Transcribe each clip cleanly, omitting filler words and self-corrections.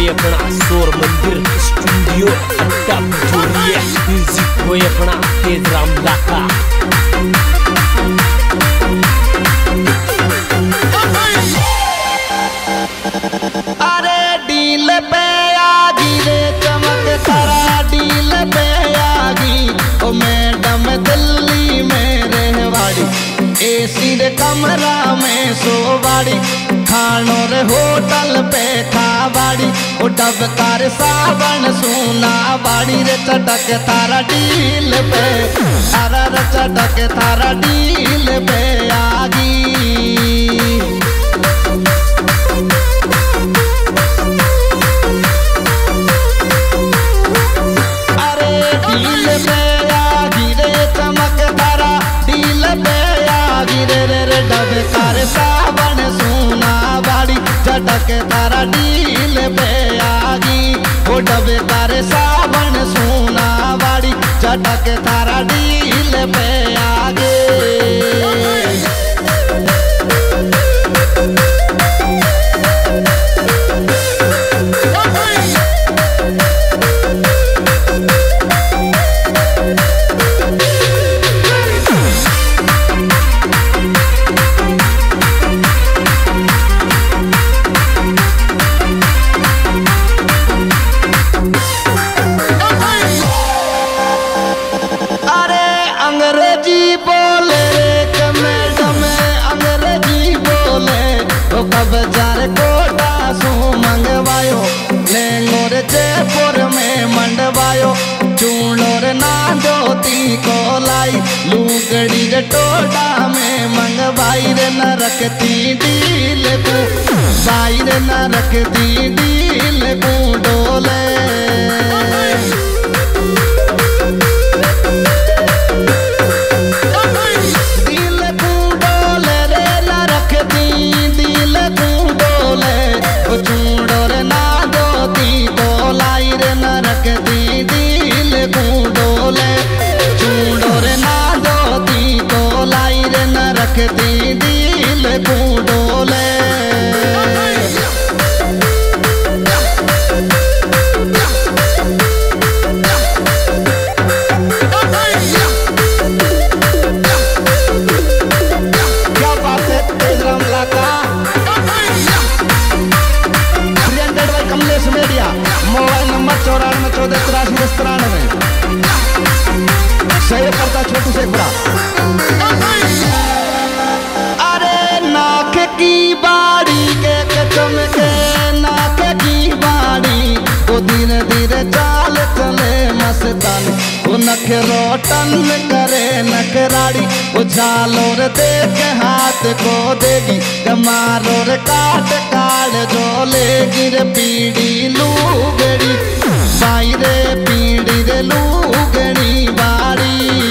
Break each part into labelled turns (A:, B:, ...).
A: अपना शोर मंदिर स्टूडियो अड्डा बिजोरिया, म्यूजिक कोई अपना तेज राम लाका।
B: अरे डील पे आगी रे चमक तारा डील पे आगी, ओ मैडम दिल्ली में रहवाड़ी, एसी रे कमरा में सोवाड़ी, खानो रे होटल पे खावाड़ी, ओ डबकार सावन सुना बाड़ी रे चटक तारा डील पे, अरे रे चटक तारा डील पे आगी। अरे डील पे आगी रे चमक तारा डील पे आगी रे रे रे डबकार सावन सुना बाड़ी, चटक तारा डील पे आगी, ओ डबकार सावन सुना बाड़ी, चटक तारा डील पे आगे। अंग्रेजी बोले रे मैडम अंग्रेजी बोले, तो कब जार कोटा सू मंगवायो, लेंगोर जयपुर में मंडवायो, चूड़ोर नादोती को लाई, लूगड़ी रे टोडा में मंगवाई रे न रखती डील को, बाई रे न रखती डील को डोले। रखती दिल को डोले। क्या बात है Tej Ram Laka, 300 by Kamlesh media, mobile number 94148393, सहयोगकर्ता छोटू शेखपुरा। नाक की बाड़ी के चमके नाक की बाड़ी, वो धीरे धीरे चाल चले मस्तानी, वो नख रोटन करे नखराड़ी, वो झालोर देख हाथ को देगी, कमारोर काट काट जो लेगी रे पीड़ी लूगड़ी, बाई रे पीड़ी रे लूगड़ी बाड़ी।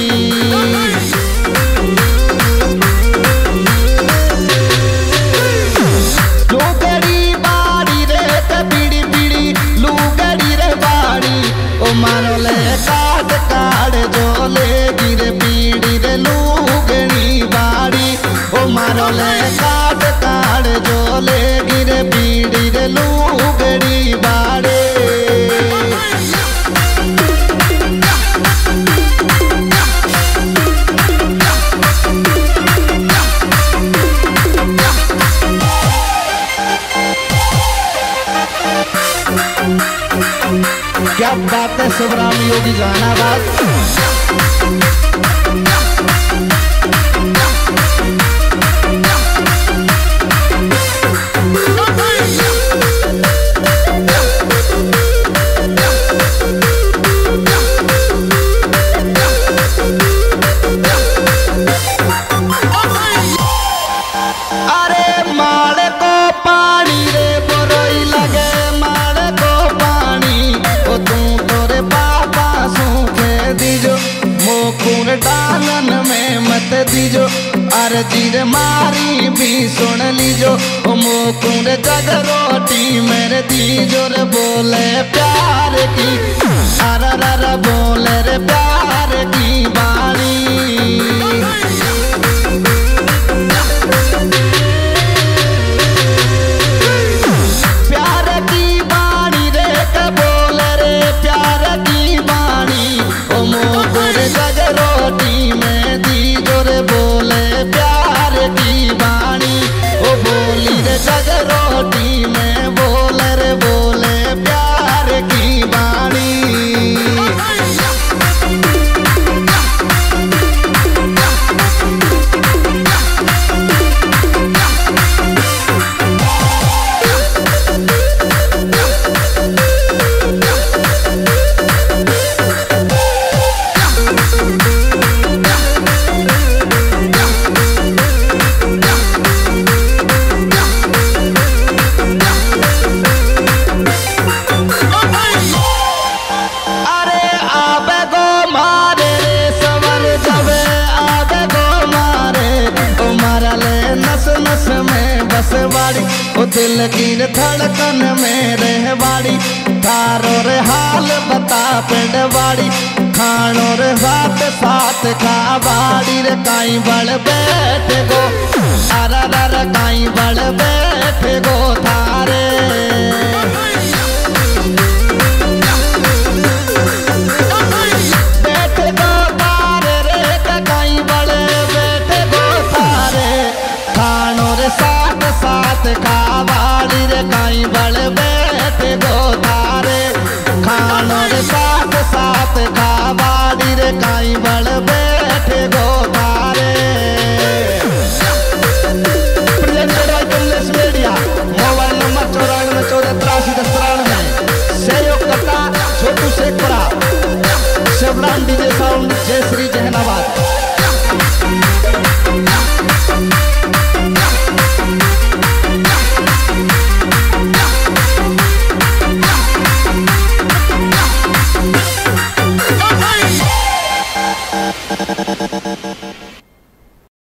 B: मारो ले काट काट जो लेगी रे पीड़ी रे लूगड़ी बाड़ी, ओ मारो ले काट काट जो लेगी रे पीड़ी रे लूगड़ी बाड़ी। क्या बात है शिवराम योगी जहानाबाद। अरे माल को पानी रे बरोई लगे, माल को पानी, ओ तू तोरे बाबा सूखे दीजो, मोकुर डालन में मत दीजो, अर्जी रे मारी भी सुन लीजो, ओ मोकुर जग रोटी मेरे दीजो रे बोले प्यार की, अर बोले रे प्यार की बाणी। प्यार की बाणी ओ दिल की धड़कन में रहवाड़ी थारो रे हाल बता पिंडवाड़ी खानो रे साथ साथ खावाड़ी रे काई बड़ बैठे गो अरा रर काई बड़ बैठे गो थारे बैठे गो थारे रे काई बड़ बैठे गो थारे खानो रे साथ साथ खावाड़ी रे काई बड़ बैठे गो थारे खानो रे साथ साथ खावाड़ी रे काई बड़ बैठे गो थारे presented by Kamlesh media mobile number 94 सहयोगकर्ता छोटू शेखपुरा शिवराम डीजे साउंड जयश्री जहानाबाद।